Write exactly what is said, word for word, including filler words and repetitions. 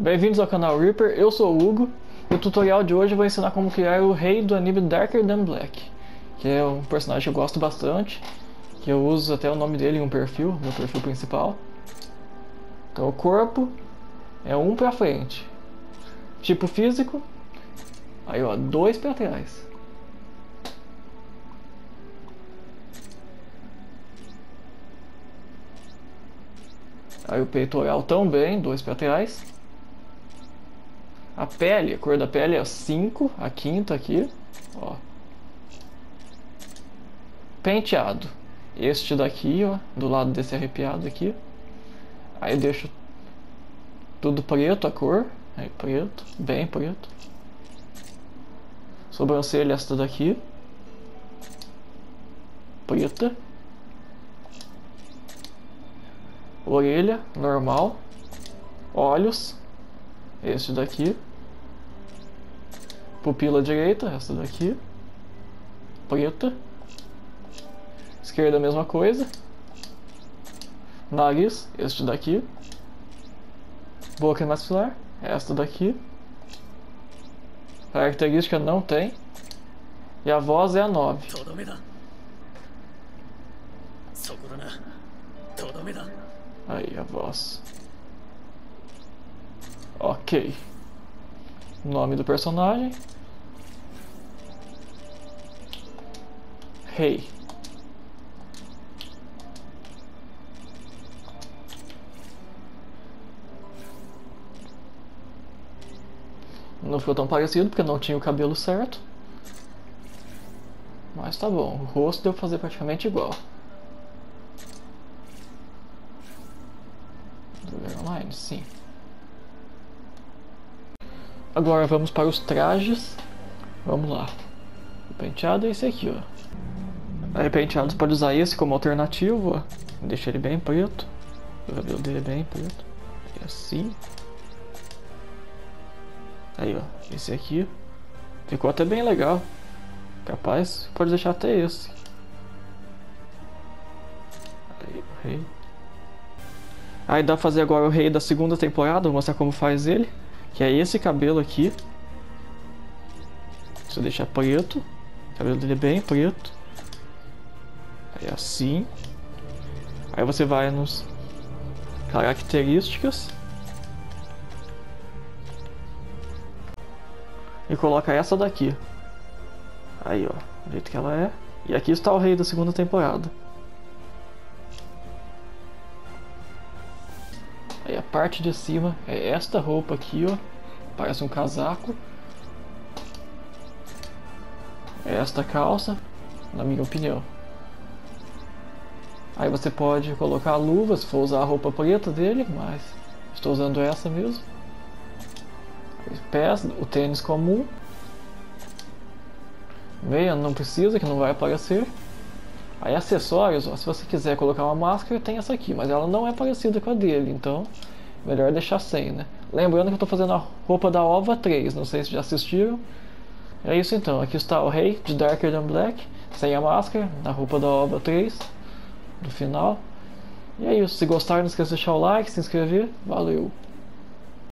Bem-vindos ao canal Reaper, eu sou o Hugo e o tutorial de hoje vai ensinar como criar o rei do anime Darker Than Black, que é um personagem que eu gosto bastante, que eu uso até o nome dele em um perfil, meu perfil principal. Então o corpo é um pra frente, tipo físico, aí ó, dois pra trás. Aí o peitoral também, dois pra trás. A pele, a cor da pele é cinco, a quinta aqui, ó. Penteado, este daqui, ó, do lado desse arrepiado aqui. Aí eu deixo tudo preto a cor, aí preto, bem preto. Sobrancelha esta daqui, preta. Orelha, normal. Olhos, este daqui. Pupila direita, essa daqui, preta. Esquerda, a mesma coisa. Nariz, este daqui. Boca maxilar, esta daqui. Característica não tem. E a voz é a nove. Aí a voz. Ok. Nome do personagem. Rei. Não ficou tão parecido porque não tinha o cabelo certo. Mas tá bom, o rosto deu pra fazer praticamente igual. Online, sim. Agora vamos para os trajes. Vamos lá. O penteado é esse aqui, ó. Aí penteados pode usar esse como alternativo, ó. Deixa ele bem preto. O cabelo dele é bem preto. E assim. Aí, ó. Esse aqui. Ficou até bem legal. Capaz, pode deixar até esse. Aí, o rei. Aí dá pra fazer agora o rei da segunda temporada. Vou mostrar como faz ele. Que é esse cabelo aqui. Você deixa preto. O cabelo dele é bem preto. Aí assim. Aí você vai nos características. E coloca essa daqui. Aí ó, do jeito que ela é. E aqui está o rei da segunda temporada. Aí a parte de cima é esta roupa aqui, ó. Parece um casaco. É esta calça, na minha opinião. Aí você pode colocar a luva se for usar a roupa preta dele, mas estou usando essa mesmo. Os pés, o tênis comum. Meia não precisa, que não vai aparecer. Aí acessórios, ó, se você quiser colocar uma máscara, tem essa aqui, mas ela não é parecida com a dele, então melhor deixar sem, né? Lembrando que eu estou fazendo a roupa da OVA três, não sei se já assistiram. É isso então, aqui está o rei de Darker Than Black, sem a máscara, na roupa da OVA três, no final. E é isso, se gostaram não esqueça de deixar o like, se inscrever, valeu!